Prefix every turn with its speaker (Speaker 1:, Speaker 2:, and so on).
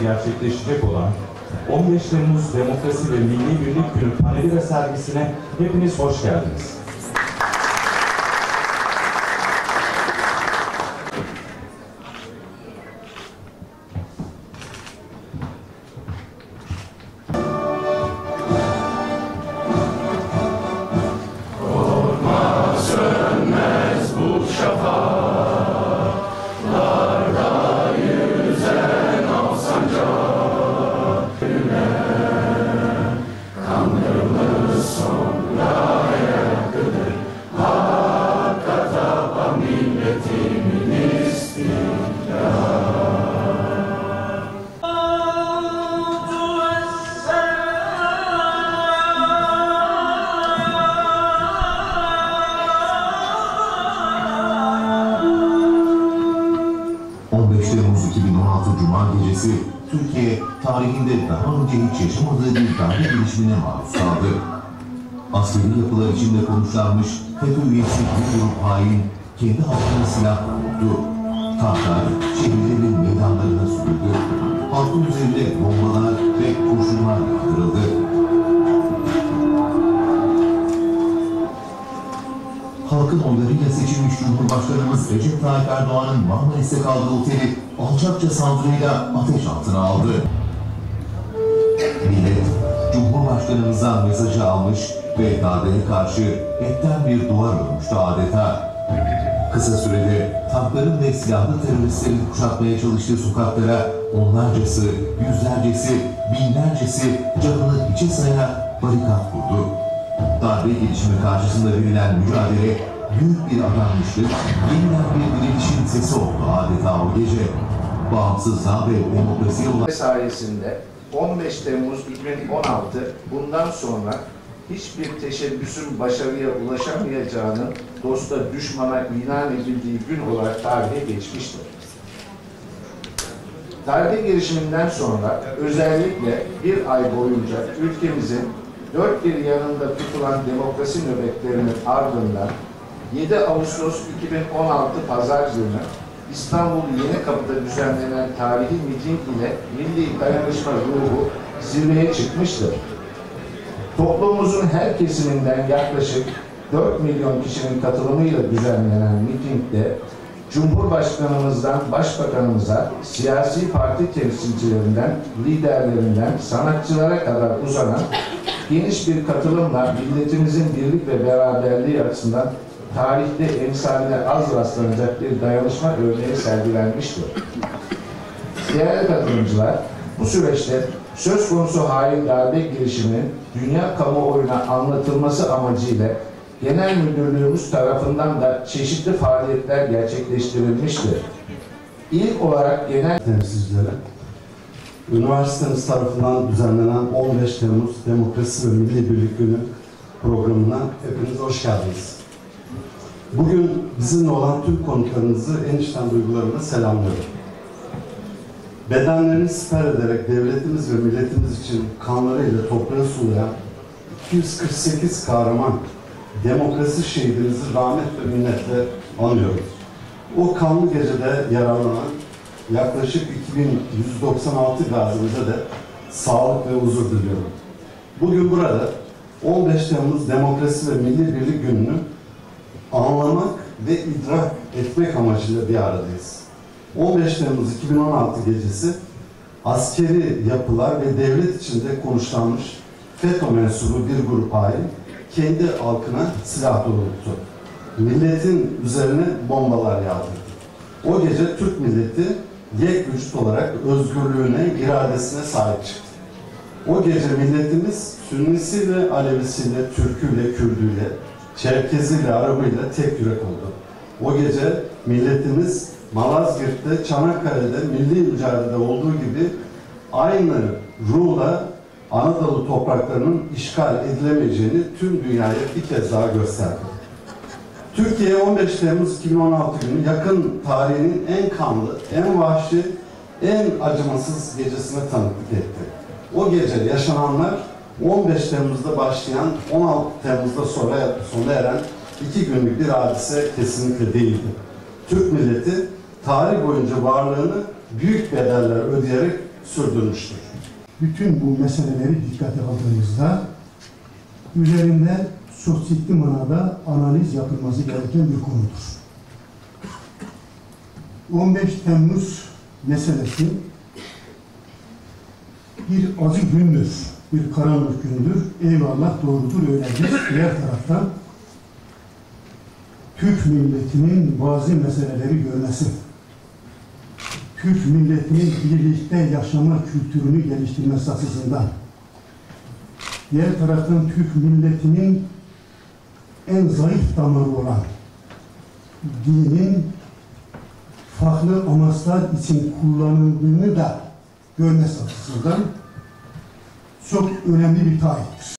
Speaker 1: gerçekleşecek olan 15 Temmuz Demokrasi ve Milli Birlik Günü paneli ve sergisine hepiniz hoş geldiniz.
Speaker 2: Cuma gecesi Türkiye tarihinde daha önce hiç yaşamadığı bir darbe girişimine maruz kaldı. Askeri yapılar içinde konuşlanmış FETÖ üyesi bir grup hain kendi halkına silah vurdu. Tanklar şehirlerin meydanlarına sürüldü. Halkın üzerinde bombalar ve kurşunlar yağdırıldı. Halkın oylarıyla seçilmiş Cumhurbaşkanımız Recep Tayyip Erdoğan'ın Marmaris'te kaldığı oteli alçakça saldırıyla ateş altına aldı. Millet, Cumhurbaşkanımızdan mesajı almış ve darbeye karşı hepten bir duvar örmüştü adeta. Kısa sürede tankların ve silahlı teröristlerin kuşatmaya çalıştığı sokaklara onlarcası, yüzlercesi, binlercesi canını hiçe saya barikat kurdu. Darbe girişimi karşısında verilen mücadele büyük bir adanmışlık, yeniden bir direnişin sesi oldu adeta o gece. Bağımsızlığa ve demokrasiye olan
Speaker 3: sayesinde 15 Temmuz 2016 bundan sonra hiçbir teşebbüsün başarıya ulaşamayacağının dosta düşmana ilan edildiği gün olarak tarihe geçmiştir. Darbe girişiminden sonra özellikle bir ay boyunca ülkemizin dört bir yanında tutulan demokrasi nöbetlerinin ardından 7 Ağustos 2016 Pazar günü İstanbul Yenikapı'da düzenlenen tarihi miting ile milli dayanışma ruhu zirveye çıkmıştır. Toplumumuzun her kesiminden yaklaşık 4 milyon kişinin katılımıyla düzenlenen mitingde Cumhurbaşkanımızdan Başbakanımıza, siyasi parti temsilcilerinden, liderlerinden, sanatçılara kadar uzanan geniş bir katılımla milletimizin birlik ve beraberliği açısından tarihte emsaline az rastlanacak bir dayanışma örneği sergilenmiştir. Değerli katılımcılar, bu süreçte söz konusu hain darbe girişiminin dünya kamuoyuna anlatılması amacıyla Genel Müdürlüğümüz tarafından da çeşitli faaliyetler gerçekleştirilmiştir. İlk olarak genel
Speaker 4: temsilcileri, üniversitemiz tarafından düzenlenen 15 Temmuz Demokrasi ve Milli Birlik Günü programına hepiniz hoş geldiniz. Bugün bizimle olan tüm konuklarınızı en içten duygularımla selamlıyorum. Bedenlerini siper ederek devletimiz ve milletimiz için kanlarıyla toprağı sulayan 248 kahraman demokrasi şehidimizi rahmet ve minnetle anıyoruz. O kanlı gecede yaralanan yaklaşık 2196 gazimize de sağlık ve huzur diliyorum. Bugün burada 15 Temmuz Demokrasi ve Milli Birlik Günü'nü anlamak ve idrak etmek amacıyla bir aradayız. 15 Temmuz 2016 gecesi askeri yapılar ve devlet içinde konuşlanmış FETÖ mensubu bir grup hain kendi halkına silah doğrulttu. Milletin üzerine bombalar yağdırdı. O gece Türk milleti yek vücut olarak özgürlüğüne, iradesine sahip çıktı. O gece milletimiz Sünnisiyle, Alevisiyle, Türküyle, Kürdüyle, Çerkeziyle, Arabıyla tek yürek oldu. O gece milletimiz Malazgirt'te, Çanakkale'de milli mücadelede olduğu gibi aynı ruhla Anadolu topraklarının işgal edilemeyeceğini tüm dünyaya bir kez daha gösterdi. Türkiye 15 Temmuz 2016 günü yakın tarihinin en kanlı, en vahşi, en acımasız gecesine tanıklık etti. O gece yaşananlar 15 Temmuz'da başlayan 16 Temmuz'da sona eren 2 günlük bir hadise kesinlikle değildi. Türk milleti tarih boyunca varlığını büyük bedeller ödeyerek sürdürmüştür. Bütün bu meseleleri dikkate aldığımızda üzerinde çok ciddi manada analiz yapılması gereken bir konudur. 15 Temmuz meselesi bir acı gündür, bir karanlık gündür. Eyvallah, doğrudur, öyledir. Diğer taraftan Türk milletinin bazı meseleleri görmesi, Türk milletinin birlikte yaşama kültürünü geliştirmesi açısından, diğer taraftan Türk milletinin en zayıf damarı olan dinin farklı amaçlar için kullanıldığını da görmesi açısından çok önemli bir tarihtir.